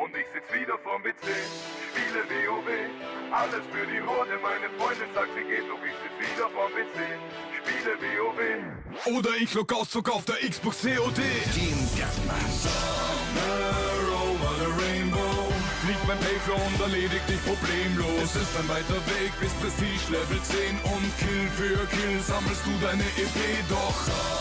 und ich sitz wieder vorm PC. Spiele WoW, alles für die Horde. Meine Freundin sagt, sie geht, doch ich sitz wieder vorm PC. Spiele WoW. Oder ich log aus, zog auf der Xbox COD. Team Deathmatch. Somewhere over the rainbow. Flieg beim Paper und erledigt dich problemlos. Es ist ein weiter Weg bis Prestige Level 10 und Kill für Kill sammelst du deine EP. Doch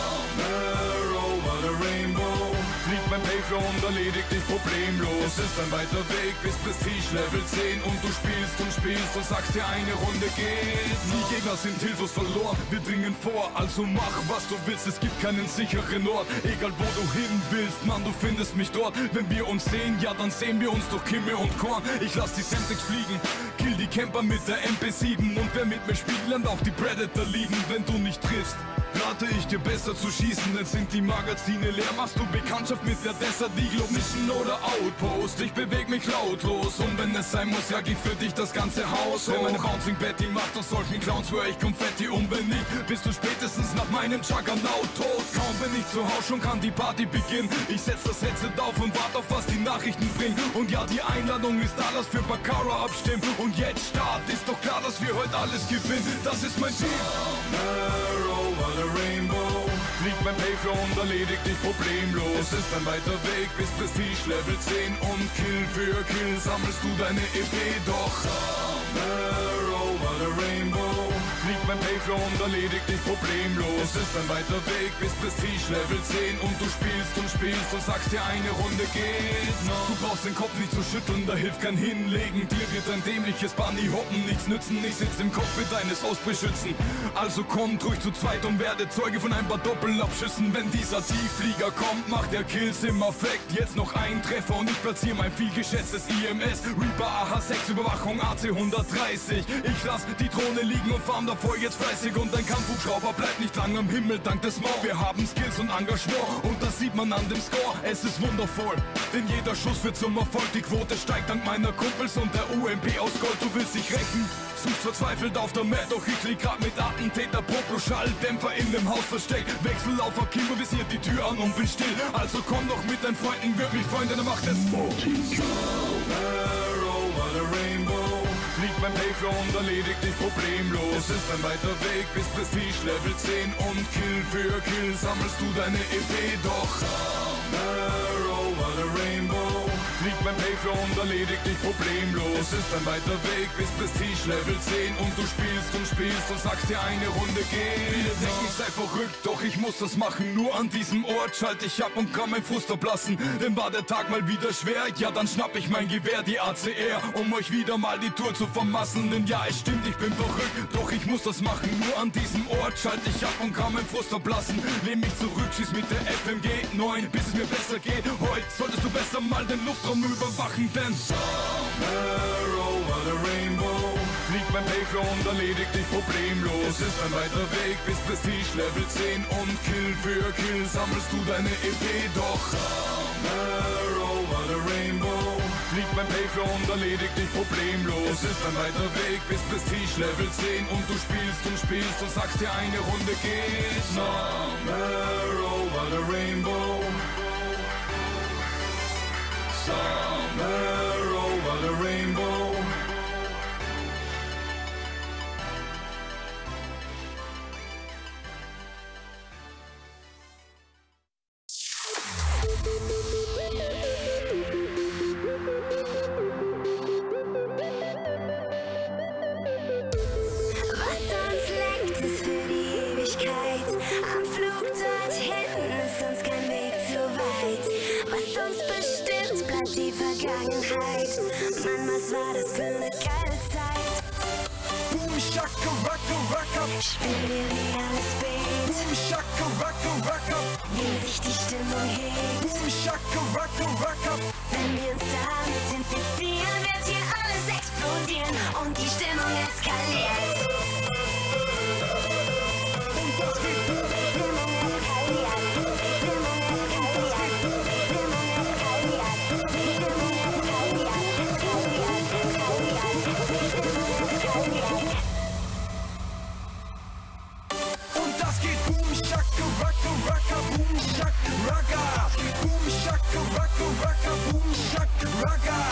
somewhere over the rainbow. Flieg beim Paper und erledigt dich problemlos. Es ist ein weiter Weg bis Prestige Level 10 und du spielst und sagst dir, eine Runde geht. Die Gegner sind hilflos verloren, wir dringen vor, also mach was du willst, es gibt keinen sicheren Ort. Egal wo du hin willst, Mann, du findest mich dort. Wenn wir uns sehen, ja dann sehen wir uns durch Kimme und Korn. Ich lass die Semtex fliegen, kill die Camper mit der MP7 und wer mit mir spielt, lernt auch die Predator lieben. Wenn du nicht triffst, rate ich dir besser zu schießen, denn sind die Magazine leer, machst du Bekanntschaft mit der Desert Eagle Mission oder Outpost. Ich beweg mich lautlos und wenn es sein muss, jag ich für dich das ganze Haus. Wenn meine Bouncing Betty macht aus solchen Clowns, schwör ich Konfetti und wenn nicht, bist du spätestens nach meinem Juggernaut tot. Kaum bin ich zu Hause, schon kann die Party beginnen. Ich setz das Headset auf und warte auf, was die Nachrichten bringen. Und ja, die Einladung ist da, lass für Baccarat abstimmen. Und jetzt Start, ist doch klar, dass wir heute alles gewinnen. Das ist mein Team. Somewhere over the rainbow. Flieg beim Paper und erledigt dich problemlos. Es ist ein weiter Weg bis Prestige Level 10 und Kill für Kill sammelst du deine EP. Doch somewhere over the rainbow. Flieg beim Paper und erledigt dich problemlos. Es ist ein weiter Weg bis Prestige Level 10 und du spielst und sagst dir, eine Runde geht noch. Du brauchst den Kopf nicht zu schütteln, da hilft kein Hinlegen. Dir wird ein dämliches Bunny hoppen nichts nützen. Ich sitz im Cockpit eines Ausbrechschützen. Also kommt ruhig zu zweit und werde Zeuge von ein paar Doppelabschüssen. Wenn dieser Tiefflieger kommt, macht der Kills im Affekt. Jetzt noch ein Treffer und ich platziere mein vielgeschätztes IMS. Reaper AH6 Überwachung AC 130. Ich lass die Drohne liegen und farm davor jetzt fleißig. Und ein Kampfhubschrauber bleibt nicht lang am Himmel dank des Maul. Wir haben Skills und Engagement und das sieht man an dem Score. Es ist wundervoll, denn jeder Schuss wird zum Erfolg. Die Quote steigt dank meiner Kumpels und der UMP aus Gold. Du willst dich rächen, suchst verzweifelt auf der Map. Doch ich lieg grad mit Attentäter, Propro-Schalldämpfer in dem Haus versteckt. Wechsel auf Akimo, visiert die Tür an und bin still. Also komm doch mit deinen Freunden, würd mich freuen, denn er macht es. Somewhere over the rainbow. Flieg beim Paper und erledigt dich problemlos. Es ist ein weiter Weg bis Prestige Level 10 und Kill für Kill sammelst du deine EP. Doch somewhere over the rainbow. Flieg beim Paper und erledigt dich problemlos. Es ist ein weiter Weg bis Prestige Level 10 und du spielst und sagst dir, eine Runde geht. Viele denken, ich sei verrückt, doch ich muss das machen. Nur an diesem Ort schalte ich ab und kann mein Frust ablassen. Denn war der Tag mal wieder schwer, ja dann schnapp ich mein Gewehr, die ACR, um euch wieder mal die Tour zu vermassen. Denn ja, es stimmt, ich bin verrückt, doch ich muss das machen. Nur an diesem Ort schalte ich ab und kann mein Frust ablassen. Lehn mich zurück, schieß mit der FMG 9, bis es mir besser geht. Heute solltest du besser mal den Luftraum überwachen, denn somewhere over the rainbow. Flieg beim Paper und erledigt dich problemlos. Es ist ein weiter Weg bis Prestige Level 10 und Kill für Kill sammelst du deine EP. Doch somewhere over the rainbow. Flieg beim Paper und erledigt dich problemlos. Es ist ein weiter Weg bis Prestige Level 10 und du spielst und sagst dir, eine Runde geht. Somewhere over the rainbow. Somewhere over the rainbow. Was uns lenkt, ist für die Ewigkeit. Am Flug dorthin ist uns kein Weg zu weit. Was uns bestimmt, bleibt die Vergangenheit. Mann, was war das für eine geile Zeit? Boom, shaka, raka, raka. Spiel dir wie alles bebt. Boom, shaka, raka, raka. Wie sich die Stimmung hebt. Boom, shaka, raka, raka. Wenn wir uns damit infizieren, wird hier alles explodieren und die Stimmung eskaliert. Und das geht boom. Stimmung eskaliert. Stimmung eskaliert. Stimmung eskaliert. Stimmung eskaliert. Und das geht boom, shaka, raka, raka, boom, shaka, raka. Boom, shaka, raka, raka, boom, shaka, raka.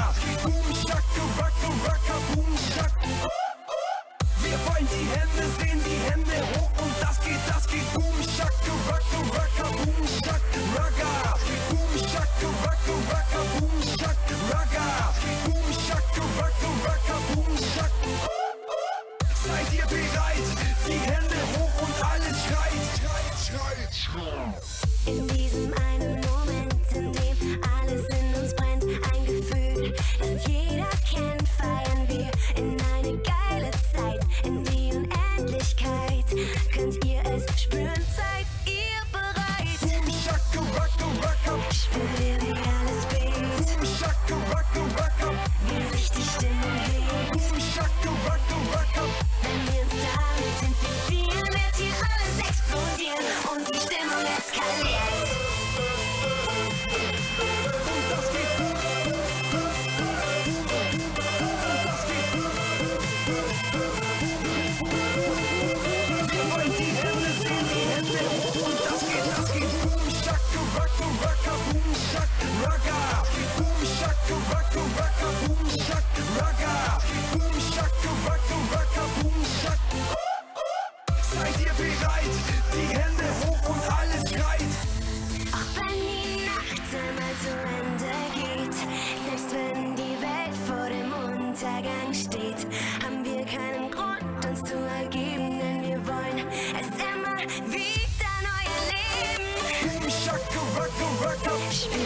die Hände sehen, die Hände hoch und das geht boom, shaka, raka, raka, boom, shaka, raka, boom, shaka, raka, raka, boom, shaka, raka, boom, shaka, raka, raka, boom, shaka. Seid ihr bereit? Die Hände hoch und alles schreit. In diesem einen Moment, in dem alles in uns brennt, ein Gefühl, das jeder kennt, feiern wir in eine geile Zeit, in die Unendlichkeit. Könnt ihr es spüren? Seid ihr bereit? Boom, shaka, raka, raka. Spürt ihr, wie alles bebt? Boom, shaka, raka, raka. Wie sich die Stimmung hebt? Boom, shaka, raka, raka. Wenn wir uns damit infizieren, wird hier alles explodieren und die Stimmung eskaliert. Und das geht boom, boom, boom, boom, boom, boom. Und das geht boom, boom, boom, boom, boom. Wir wollen die Hände sehen, die Hände hoch und das geht boom, shaka, raka, raka, boom, shaka, raka, boom, shaka, raka, raka, boom, shaka, raka, boom, shaka, raka, raka, boom, shaka. Seid ihr bereit? Die Hände hoch und alles schreit. Auch wenn die Nacht einmal zu Ende geht, selbst wenn die Welt vor dem Untergang steht, haben wir keinen Grund, uns zu ergeben, denn wir wollen es immer wieder neu erleben. Boom, shaka, raka, raka.